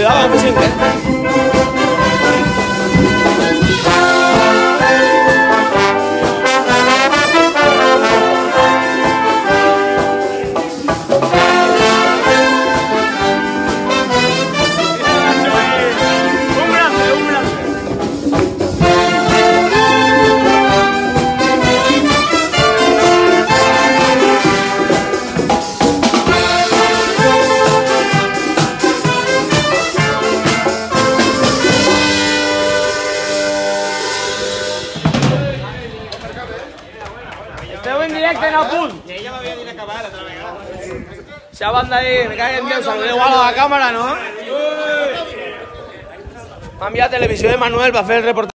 Cuidado, que sin que. Esteu en directe en el punt. I ella m'havia dit acabar l'altra vegada. Esa banda ahí, me cae en Dios, saludeu algo a la cámara, ¿no? M'ha enviat Televisió de Manuel para fer el reportatge.